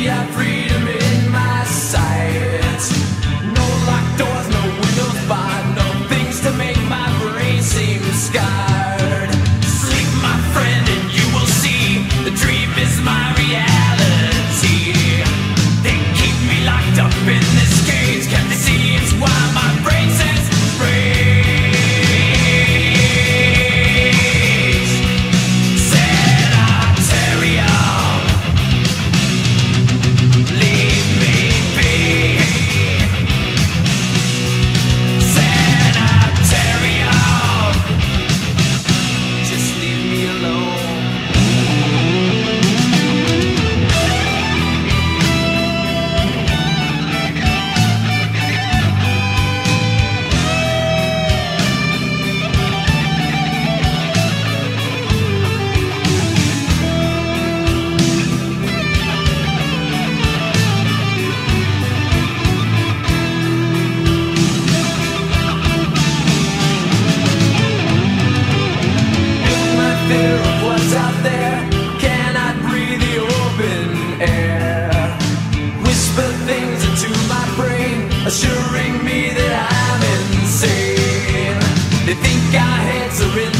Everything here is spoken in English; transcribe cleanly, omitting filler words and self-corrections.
see I freedom in my sight. No locked doors, no windows barred, no things to make my brain seem scarred. Sleep, my friend, and you will see the dream is my reality. They keep me locked up in this cage, can't they see it's why my brain says out there, cannot breathe the open air. Whisper things into my brain, assuring me that I'm insane. They think our heads are in